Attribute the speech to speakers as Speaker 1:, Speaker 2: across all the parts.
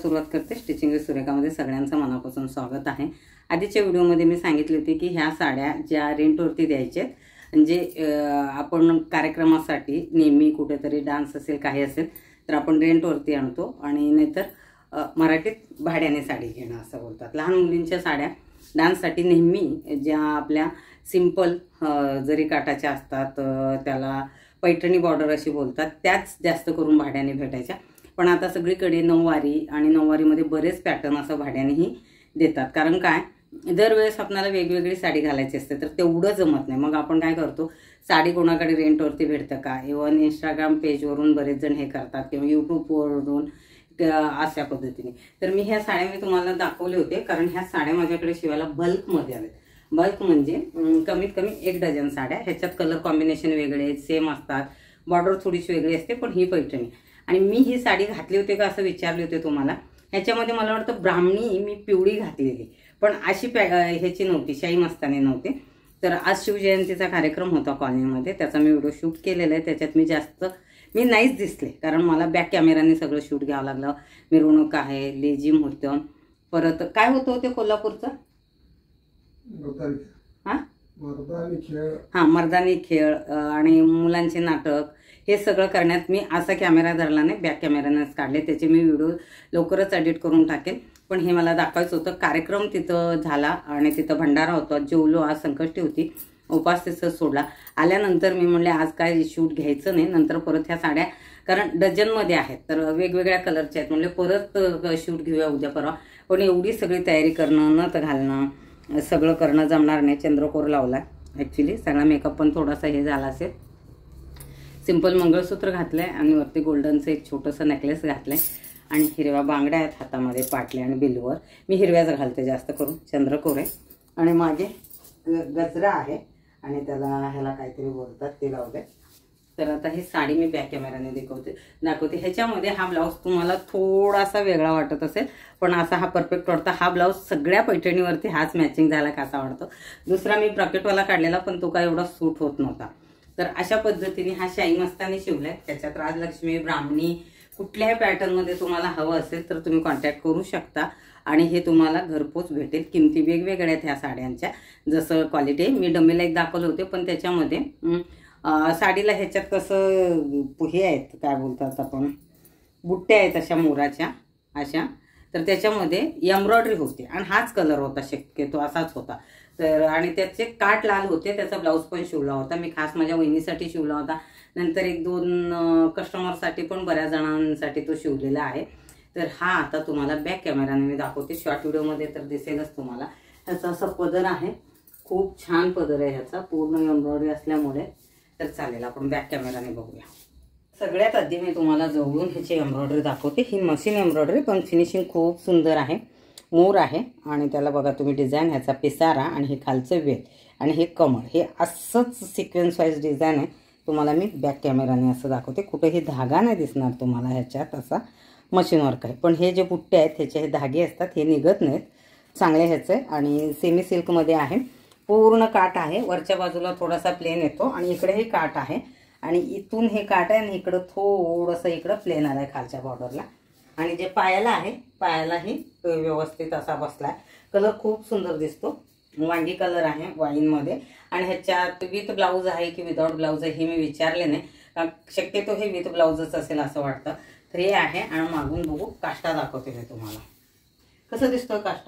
Speaker 1: सुरुवात करते stitching with सुरेखामध्ये सगळ्यांचं मनापासून स्वागत आहे। आधीच्या व्हिडिओमध्ये मी सांगितले होते की ह्या साड्या ज्या रेंटवरती द्यायच्यात, म्हणजे आपण कार्यक्रमासाठी नेहमी कुठेतरी डान्स असेल काही असेल तर आपण रेंटवरती आणतो आणि नाहीतर मराठीत भाड्याने साडी घेणं असं बोलतात। लहान मुलींच्या साड्या डान्ससाठी नेहमी ज्या आपल्या सिंपल जरी काटाच्या असतात त्याला पैठणी बॉर्डर अशी बोलतात, त्याच जास्त करून भाड्याने भेटायच्या। पण आता सगळीकडे नऊवारी आणि नऊवारीमध्ये बरेच पॅटर्न असं भाड्यानेही देतात। कारण काय, दरवेळेस आपल्याला वेगवेगळी साडी घालायची असते तर तेवढं जमत नाही। मग आपण काय करतो, साडी कोणाकडे रेंटवरती भेटतं का, इव्हन इंस्टाग्राम पेजवरून बरेच जण हे करतात किंवा यूट्यूबवरून अशा पद्धतीने। तर मी ह्या साड्या मी तुम्हाला दाखवले होते कारण ह्या साड्या माझ्याकडे शिवायला बल्कमध्ये आल्या। बल्क म्हणजे कमीत कमी 1 डझन साड्या, ह्याच्यात कलर कॉम्बिनेशन वेगळे सेम असतात, बॉर्डर थोडीशी वेगळी असते, पण ही पैठणी। आणि मी ही साडी घातली होती का असं विचारले होते तुम्हाला। ह्याच्यामध्ये मला वाटतं ब्राह्मणी मी पिवळी घातलेली, पण अशी ह्याची नव्हती, शाही मस्तानी नव्हती। तर आज शिवजयंतीचा कार्यक्रम होता कॉलनीमध्ये, त्याचा मी व्हिडिओ शूट केलेला आहे। त्याच्यात मी नाहीच दिसले कारण मला बॅक कॅमेराने सगळं शूट घ्यावं लागलं। मिरवणूक आहे, लेझिम होतं, परत काय होतं ते कोल्हापूरचं मर्दानी खेळ आणि मुलांचे नाटक, हे सगळं करण्यात मी असा कॅमेरा धरला नाही, बॅक कॅमेरानेच काढले। त्याचे मी व्हिडिओ लवकरच एडिट करून टाकेन। पण हे मला दाखवायचं होतं। कार्यक्रम तिथं झाला आणि तिथं भंडारा होता, जेवलो, आज संकष्टी होती, उपास तिथं सोडला। आल्यानंतर मी म्हणले आज काय शूट घ्यायचं नाही, नंतर परत ह्या साड्या कारण डझनमध्ये आहेत तर वेगवेगळ्या कलरच्या आहेत, म्हणले परत शूट घेऊया उद्या परवा। पण एवढी सगळी तयारी करणं, नथ घालणं, सगळं करणं जमणार नाही। चंद्रकोर लावला ॲक्च्युली, सगळा मेकअप पण थोडासा हे झाला असेल। सिंपल मंगळसूत्र घातलंय आणि वरती गोल्डनचं एक छोटंसं नेकलेस घातलंय आणि हिरव्या बांगड्या आहेत हातामध्ये, पाटले आणि बिल्लूवर। मी हिरव्याच घालते जास्त करून, चंद्रकोर आहे आणि मागे गजरा आहे आणि ह्याला काहीतरी बोलतात ते लावलंय। तर आता ही साडी मी बॅक कॅमेराने दाखवते। ह्याच्यामध्ये हा ब्लाऊज तुम्हाला थोडासा वेगळा वाटत असेल, पण असा हा परफेक्ट वाटतो। हा ब्लाऊज सगळ्या पैठणीवरती हाच मॅचिंग झाला कसा वाटतो। दुसरा मी ब्रॅकेटवाला काढलेला पण तो काय एवढा सूट होत नव्हता। तर अशा पद्धतीने हा शाही मस्तानी शिवलाय। त्याच्यात राजलक्ष्मी, ब्राह्मणी, कुठल्याही पॅटर्नमध्ये तुम्हाला हवं असेल तर तुम्ही कॉन्टॅक्ट करू शकता आणि हे तुम्हाला घरपोच भेटेल। किमती वेगवेगळ्या आहेत ह्या साड्यांच्या, जसं क्वालिटी मी डमीला एक दाखवले होते, पण त्याच्यामध्ये साडीला ह्याच्यात कसं हे आहेत, काय बोलतात आपण, बुट्ट्या आहेत अशा मोराच्या अशा, तर त्याच्यामध्ये एम्ब्रॉयडरी होती आणि हाच कलर होता, शक्यतो असाच होता। तर आणि त्याचे काठ लाल होते, त्याचा ब्लाऊज पण शिवला होता मी, खास माझ्या वहिनीसाठी शिवला होता। नंतर 1-2 कस्टमरसाठी पण बऱ्याच जणांसाठी तो शिवलेला आहे। तर हा आता तुम्हाला बॅक कॅमेराने मी दाखवते, शॉर्ट व्हिडिओमध्ये तर दिसेलच तुम्हाला। ह्याचा असा पदर आहे, खूप छान पदर आहे ह्याचा, पूर्ण एम्ब्रॉयडरी असल्यामुळे। तर चालेल, आपण बॅक कॅमेराने बघूया। सगळ्यात आधी मी तुम्हाला जवळून ह्याची एम्ब्रॉयडरी दाखवते। ही मशीन एम्ब्रॉयडरी, पण फिनिशिंग खूप सुंदर आहे। मोर आहे आणि त्याला बघा तुम्ही डिझाईन, ह्याचा पिसारा आणि हे खालचं वेल आणि हे कमळ, हे असंच सिक्वेन्स वाईज डिझाईन आहे। तुम्हाला मी बॅक कॅमेराने असं दाखवते, कुठेही धागा नाही दिसणार तुम्हाला ह्याच्यात, असा मशीन वर्क आहे। पण हे जे बुट्टे आहेत ह्याचे हे धागे असतात, हे निघत नाहीत, चांगले ह्याचे आणि सेमी सिल्कमध्ये आहे। पूर्ण काठ आहे, वरच्या बाजूला थोडासा प्लेन येतो आणि इकडेही काठ आहे आणि इथून हे काठ आहे आणि इकडं थोडंसं इकडं प्लेन आलंय खालच्या बॉर्डरला। आणि जे पायाला आहे, पायालाही व्यवस्थित असा बसलाय। कलर खूप सुंदर दिसतो, वांगी कलर आहे वाईनमध्ये। आणि ह्याच्यात विथ ब्लाऊज आहे की विदाउट ब्लाऊज आहे हे मी विचारले नाही, कारण शक्यतो हे विथ ब्लाऊजच असेल असं वाटतं। तर हे आहे आणि मागून बघू, काष्टा दाखवते मी तुम्हाला, कसं दिसतोय काष्टा,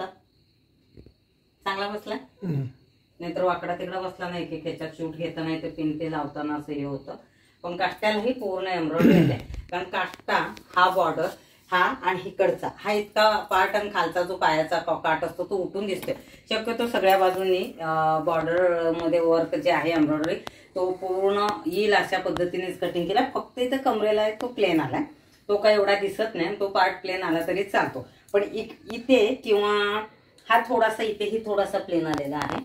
Speaker 1: चांगला बसलाय, नाहीतर वाकडा तिकडा बसला नाही की ह्याच्यात शूट घेता नाही तर पिन ते लावताना असं हे होतं। पण काष्ट्यालाही पूर्ण एम्ब्रॉयडरी आहे, कारण काष्टा हा बॉर्डर हा आणि इकडचा हा इतका पार्ट आणि खालचा जो पायाचा काठ असतो तो उठून दिसतोय। शक्यतो सगळ्या बाजूंनी बॉर्डर मध्ये वर्क जे आहे एम्ब्रॉयडरी तो पूर्ण येईल अशा पद्धतीनेच कटिंग केला। फक्त इथं कमरेला तो प्लेन आलाय, तो काय एवढा दिसत नाही, तो पार्ट प्लेन आला तरी चालतो। पण इथे किंवा हा थोडासा इथेही थोडासा प्लेन आलेला आहे,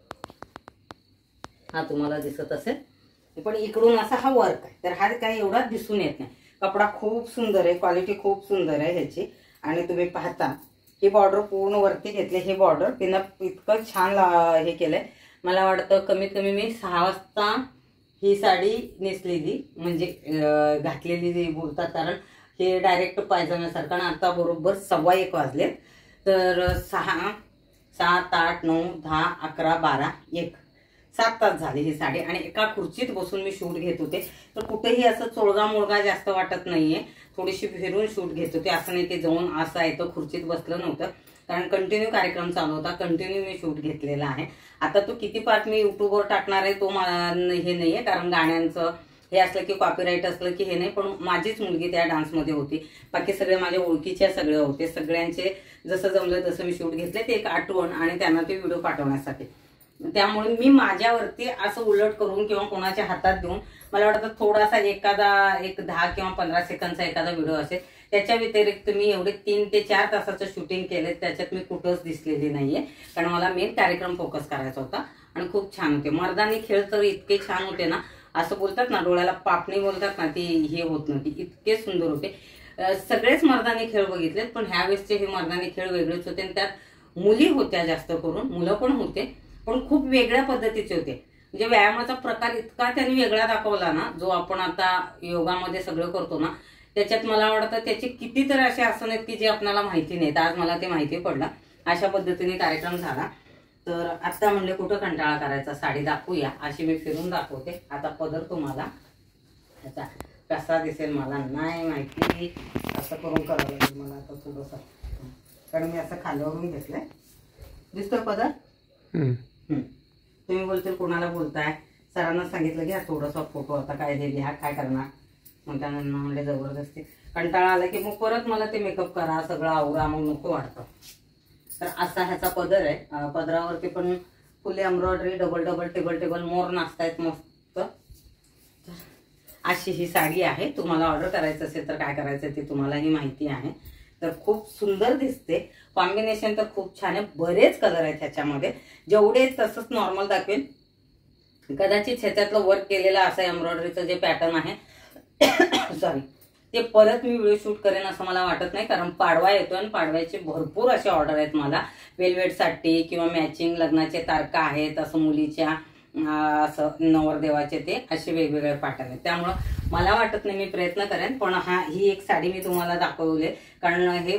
Speaker 1: हा तुम्हाला दिसत असेल, पण इकडून असा हा वर्क आहे। तर हा काही एवढा दिसून येत नाही। कपडा खूप सुंदर आहे, क्वालिटी खूप सुंदर आहे ह्याची। आणि तुम्ही पाहता हे बॉर्डर पूर्ण वरती घेतले, हे बॉर्डर तिनं इतकं छान हे केलंय। मला वाटतं कमीत कमी मी 6 वाजता ही साडी नेसलेली, म्हणजे घातलेली बोलतात, कारण हे डायरेक्ट पायजम्यासारखं. आणि आता बरोबर 1:15 वाजले. तर 6, 7, 8, 9, 10, 11, 12, 1, 7 तास झाले ही साडी. आणि एका खुर्चीत बसून मी शूट घेत होते. तर कुठेही असं चोळगा मोळगा जास्त वाटत नाहीये. थोडीशी फिरून शूट घेत होते. असं नाही की जाऊन असं आहे तर खुर्चीत बसलं नव्हतं, कारण कंटिन्यू कार्यक्रम चालू होता, कंटिन्यू मी शूट घेतलेला आहे. आता तो किती पार्ट मी युट्यूबवर टाकणार आहे तो मला हे नाहीये, कारण गाण्यांचं हे असलं की कॉपीराईट असलं की हे नाही. पण माझीच मुलगी त्या डान्समध्ये होती, बाकी सगळे माझ्या ओळखीच्या सगळे होते. सगळ्यांचे जसं जमलं तसं मी शूट घेतले. ते एक आठवण आणि त्यांना ते व्हिडिओ पाठवण्यासाठी. त्यामुळे मी माझ्यावरती असं उलट करून किंवा कोणाच्या हातात देऊन, मला वाटतं थोडासा एक 10 किंवा 15 सेकंदचा एखादा व्हिडिओ असेल. त्याच्या व्यतिरिक्त मी एवढे 3 ते 4 तासाचं शूटिंग केले, त्याच्यात मी कुठंच दिसलेली नाहीये, कारण मला मेन कार्यक्रम फोकस करायचा होता. आणि खूप छान होते. मर्दानी खेळ तर इतके छान होते ना, असं बोलतात ना डोळ्याला पापणी बोलतात ना, ती हे होत नव्हती, इतके सुंदर होते. सगळेच मर्दानी खेळ बघितलेत, पण ह्यावेळेसचे हे मर्दानी खेळ वेगळेच होते. आणि त्यात मुली होत्या जास्त करून, मुलं पण होते, पण खूप वेगळ्या पद्धतीचे होते. म्हणजे व्यायामाचा प्रकार इतका त्यांनी वेगळा दाखवला ना, जो आपण आता योगामध्ये सगळं करतो ना, त्याच्यात मला वाटतं त्याचे कितीतरी असे आसन आहेत की जे आपल्याला माहिती नाहीत. आज मला ते माहिती पडलं. अशा पद्धतीने कार्यक्रम झाला. तर आता म्हणले कुठं कंटाळा करायचा, साडी दाखवूया, अशी मी फिरून दाखवते. आता पदर तुम्हाला त्याचा कसा दिसेल मला नाही माहिती, असं करून करावं लागेल मला आता थोडंसं, कारण मी असं खाल्यावरून घेतलंय. दिसतोय पदर? तुम्ही बोलतील कोणाला बोलताय, सरांना सांगितलं घ्या थोडासा फोटो, आता काय हे लिहा, काय करणार. मग त्यांना म्हणले जबरदस्ती कंटाळा आला की मग परत मला ते मेकअप करा, सगळं आवरा, मग नको वाटतं. तर असा ह्याचा पदर आहे. पदरावरती पण फुले एम्ब्रॉयडरी, डबल टेबल मोर नाचतायत मस्त. अशी ही साडी आहे. तुम्हाला ऑर्डर करायचं असेल तर काय करायचं ते तुम्हालाही माहिती आहे. तर खूप सुंदर दिसते. कॉम्बिनेशन तर खूप छान आहे. बरेच कलर आहेत ह्याच्यामध्ये, जेवढे तसंच नॉर्मल दाखवेल. कदाचित ह्याच्यातलं वर्क केलेलं असं एम्ब्रॉयडरीचं जे पॅटर्न आहे सॉरी, ते परत मी व्हिडिओ शूट करेन असं मला वाटत नाही, कारण पाडवा येतो आणि पाडव्याचे भरपूर असे ऑर्डर आहेत मला. वेलवेटसाठी किंवा मॅचिंग लग्नाचे तारखा आहेत, असं मुलीच्या असं नवरदेवाचे, ते असे वेगवेगळे पॅटर्न आहेत. त्यामुळं मला वाटत नाही मी प्रयत्न करेन. पण ही एक साडी मी तुम्हाला दाखवली, कारण हे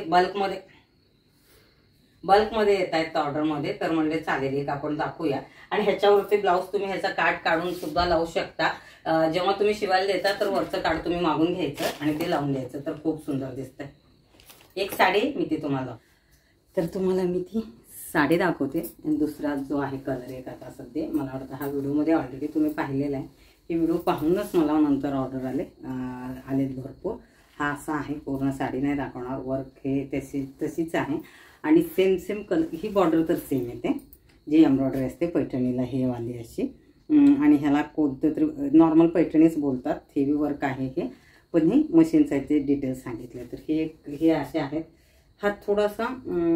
Speaker 1: बल्कमध्ये येत आहेत ऑर्डरमध्ये. तर म्हणले चालेल एक आपण दाखवूया. आणि ह्याच्यावरती ब्लाऊज तुम्ही ह्याचा काठ काढून सुद्धा लावू शकता. जेव्हा तुम्ही शिवायला देता तर वरचं काठ तुम्ही मागून घ्यायचं आणि ते लावून द्यायचं, तर खूप सुंदर दिसतंय. एक साडी मी ती तुम्हाला, तर तुम्हाला मी ती साडी दाखवते. आणि दुसरा जो आहे कलर एक आता सध्या, मला वाटतं हा व्हिडिओमध्ये ऑलरेडी तुम्ही पाहिलेला आहे. हे व्हिडिओ पाहूनच मला नंतर ऑर्डर आलेत भरपूर. हा असा आहे, पूर्ण साडी नाही दाखवणार, वर्क हे तशीच आहे. आणि सेम कलर, ही बॉर्डर तर सेम येते, जी एम्ब्रॉयडरी असते पैठणीला हे वाली अशी. आणि ह्याला कोणतं तरी नॉर्मल पैठणीच बोलतात. हेवी वर्क आहे हे, पण हे मशीनचं आहे, ते डिटेल्स सांगितले. तर हे असे आहेत. हा थोडासा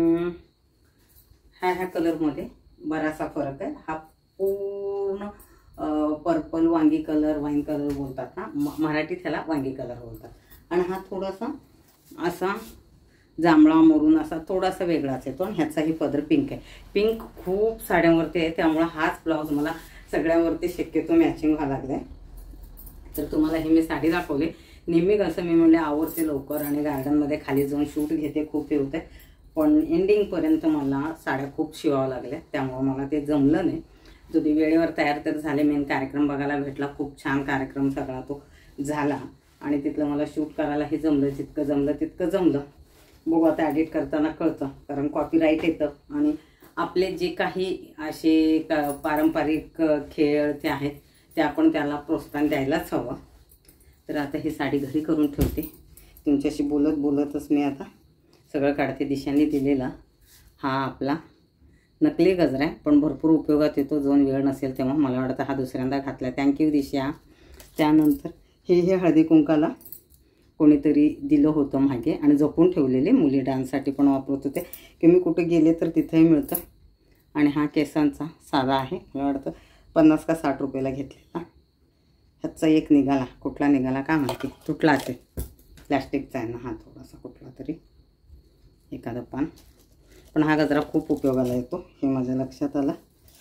Speaker 1: ह्या कलरमध्ये बराचसा फरक आहे. हा पूर्ण पर्पल वांगी कलर, वाईन कलर बोलतात ना, मराठीत ह्याला वांगी कलर बोलतात. आणि हा थोडासा असा जांभळा मरून असा थोडासा वेगळाच येतो. आणि ह्याचाही पदर पिंक आहे. पिंक खूप साड्यांवरती आहे, त्यामुळे हाच ब्लाऊज मला सगळ्यांवरती शक्यतो मॅचिंग व्हायला लागलाय. तर तुम्हाला ही मी साडी दाखवली. नेहमी कसं मी म्हणले आवडते लवकर आणि गार्डनमध्ये खाली जाऊन शूट घेते, खूप हे होते. पण एंडिंगपर्यंत मला साड्या खूप शिवावं लागल्या, त्यामुळे मला ते जमलं नाही. तुम्ही वेळेवर तयार तर झाले, मेन कार्यक्रम बघायला भेटला. खूप छान कार्यक्रम सगळा तो झाला. आणि तिथलं मला शूट करायलाही जमलं, जितकं तितकं जमलं. बघू आता एडिट करताना कळतं, कारण कॉपीराईट येतं. आणि आपले जे काही असे पारंपरिक खेळ ते आहेत ते आपण त्याला प्रोत्साहन द्यायलाच हवं. तर आता ही साडी घरी करून ठेवते. तुमच्याशी बोलतच मी आता सगळं काढते. दिशांनी दिलेला हा आपला नकली गजरा आहे, पण भरपूर उपयोगात येतो. जोन वेळ नसेल तेव्हा. मला वाटतं हा दुसऱ्यांदा घातला. थँक्यू दिशा. त्यानंतर हे हळदी कुंकाला कोणीतरी दिलं होतं मागे आणि जपून ठेवलेले, मुली डान्ससाठी पण वापरत होते, की मी कुठे गेले तर तिथेही मिळतं. आणि हा केसांचा साधा आहे, मला वाटतं 50 का 60 रुपयाला घेतलेला. ह्याचा एक निघाला, कुठला निघाला काय माहिती, तुटला ते, प्लॅस्टिकचा आहे ना हा, थोडासा कुठला तरी एखादं पान. पण हा गजरा खूप उपयोगाला येतो, हे माझ्या लक्षात आलं.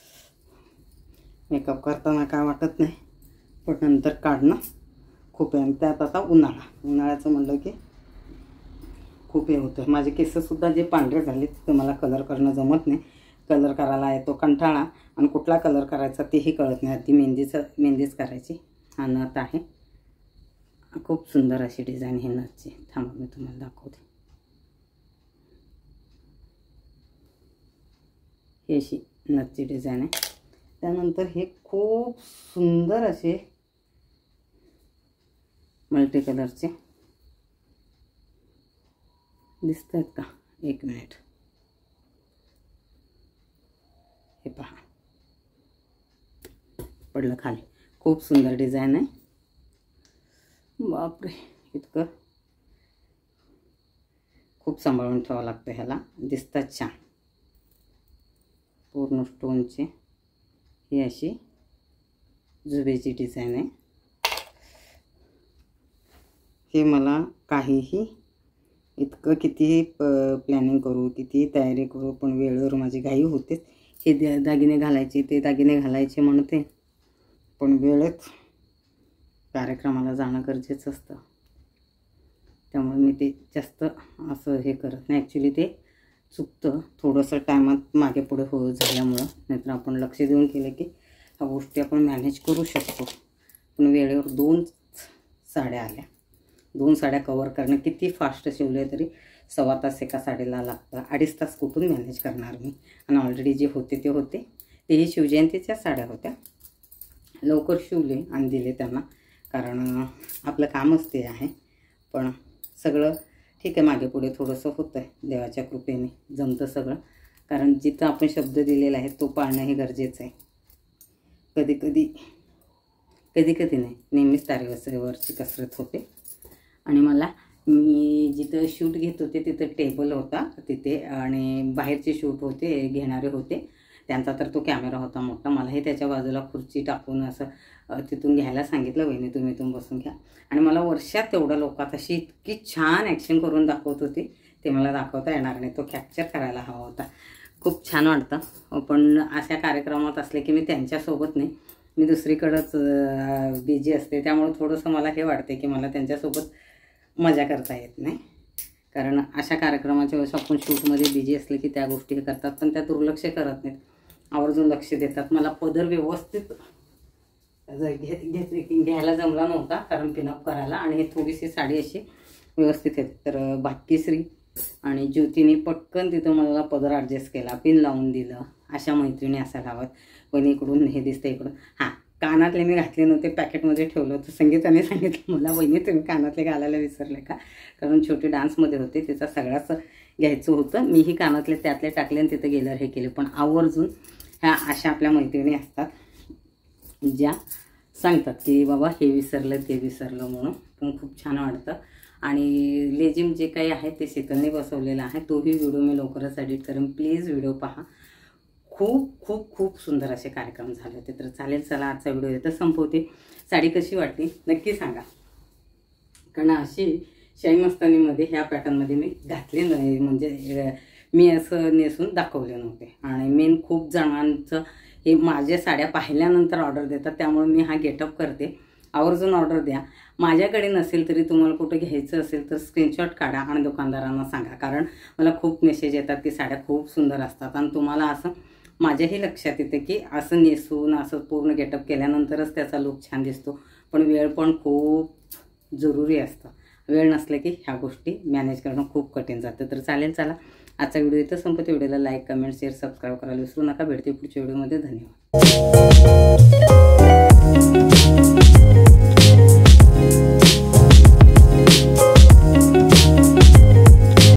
Speaker 1: मेकअप करताना काय वाटत नाही, पण नंतर काढणं खूप आहे. त्यात आता उन्हाळ्याचं म्हणलं की खूप हे होतं. माझे केससुद्धा जे पांढरे झाले ते मला कलर करणं जमत नाही. कलर करायला येतो कंटाळा आणि कुठला कलर करायचा तेही कळत नाही. आधी मेहंदीच करायची. हा नथ आहे, खूप सुंदर अशी डिझाईन ही नथची. थांबा मी तुम्हाला दाखवते. ही अशी नथची डिझाईन आहे. त्यानंतर हे खूप सुंदर असे मल्टी कलरचे दिसत आहेत का? एक मिनिट, हे पहा पडलं खाली. खूप सुंदर डिझाईन आहे. बापरे, इतकं खूप सांभाळून ठेवावं लागतं ह्याला. दिसतात छान पूर्ण स्टोनचे. ही अशी जुबेची डिझाईन आहे. हे मला काहीही इतकं कितीही प्लॅनिंग करू, कितीही तयारी करू, पण वेळेवर माझी घाई होतेच. हे दागिने घालायचे, ते दागिने घालायचे म्हणते, पण वेळेत कार्यक्रमाला जाणं गरजेचं असतं. त्यामुळे मी ते जास्त असं हे करत नाही. ॲक्च्युली ते चुकतं थोडंसं टायमात मागे पुढे झाल्यामुळं. नाहीतर आपण लक्ष देऊन केलं की ह्या गोष्टी आपण मॅनेज करू शकतो. पण वेळेवर 2 साड्या आल्या. 2 साड्या कवर करणं किती फास्ट शिवले तरी 1.25 तास एका साडीला लागतं. 2.5 तास कुठून मॅनेज करणार मी? आणि ऑलरेडी जे होते ते होते. तेही शिवजयंतीच्या साड्या होत्या. लवकर शिवले आणि दिले त्यांना, कारण आपलं कामच ते आहे. पण सगळं ठीक आहे, मागे पुढे थोडंसं होतं आहे. देवाच्या कृपेने जमतं सगळं, कारण जिथं आपण शब्द दिलेला आहे तो पाळणं हे गरजेचं आहे. कधी कधी नाही, नेहमीच तारेवरची कसरत होते. आणि मी जिथं शूट घेत होते तिथं टेबल होता तिथे, आणि बाहेरचे शूट होते, घेणारे होते. त्यांचा तर तो कॅमेरा होता मोठा. मलाही त्याच्या बाजूला खुर्ची टाकून असं तिथून घ्यायला सांगितलं, वहिनी तुम्ही इथून बसून घ्या. आणि मला वर्षात तेवढ्या लोकात अशी इतकी छान ॲक्शन करून दाखवत होती, ते मला दाखवता येणार नाही. तो कॅप्चर करायला हवा होता. खूप छान वाटतं. पण अशा कार्यक्रमात असले की मी त्यांच्यासोबत नाही, मी दुसरीकडंच बिझी असते. त्यामुळे थोडंसं मला हे वाटते की मला त्यांच्यासोबत मजा करता येत नाही. कारण अशा कार्यक्रमाच्या वेळेस आपण शूटमध्ये बिझी असले की त्या गोष्टी हे करतात, पण त्या दुर्लक्ष करत नाहीत, आवर्जून लक्ष देतात. मला पदर व्यवस्थित घ्यायला जमला नव्हता, कारण पिनअप करायला. आणि हे थोडीशी साडी अशी व्यवस्थित येते. तर भाग्यश्री आणि ज्योतीने पटकन तिथं मला पदर ॲडजस्ट केला, पिन लावून दिलं. अशा मैत्रिणी असायला हव्यात. पण इकडून हे दिसतं, इकडून हां कानातले मी घातले नव्हते, पॅकेटमध्ये ठेवलं होतं. संगीताने सांगितलं मला, वहिनी तुम्ही कानातले घालायला विसरले का? कारण छोटी डान्समध्ये होते, त्याचा सगळ्याच घ्यायचं होतं. मीही कानातले त्यातले टाकले आणि तिथं गेल्यावर हे केले. पण आवर्जून ह्या अशा आपल्या मैत्रिणी असतात ज्या सांगतात की बाबा हे विसरलं ते विसरलं म्हणून. पण खूप छान वाटतं. आणि लेझिम जे काही आहे ते शीतलने बसवलेलं आहे. तोही व्हिडिओ मी लवकरच एडिट करेन. प्लीज व्हिडिओ पहा. खूप खूप खूप सुंदर असे कार्यक्रम झाले होते. तर चालेल, चला आजचा व्हिडिओ इथं संपवते. साडी कशी वाटली नक्की सांगा, कारण अशी शाही मस्तानीमध्ये ह्या पॅटर्नमध्ये मी घातले नाही, म्हणजे मी असं नेसून दाखवले नव्हते. आणि मेन खूप जणांचं हे माझ्या साड्या पाहिल्यानंतर ऑर्डर देतात, त्यामुळे मी हा गेटअप करते. आवर्जून ऑर्डर द्या. माझ्याकडे नसेल तरी तुम्हाला कुठं घ्यायचं असेल तर स्क्रीनशॉट काढा आणि दुकानदारांना सांगा, कारण मला खूप मेसेज येतात की साड्या खूप सुंदर असतात. आणि तुम्हाला असं माझ्याही लक्षात येते की असं नेसून असं पूर्ण गेटअप केल्यानंतरच त्याचा लुक छान दिसतो. पण वेळ पण खूप जरुरी असतं. वेळ नसले की ह्या गोष्टी मॅनेज करणं खूप कठीण जातं. तर चालेल, चला आजचा व्हिडिओ इथं संपते. व्हिडिओला लाईक, कमेंट, शेअर, सबस्क्राईब करायला विसरू नका. भेटते पुढच्या व्हिडिओमध्ये. धन्यवाद.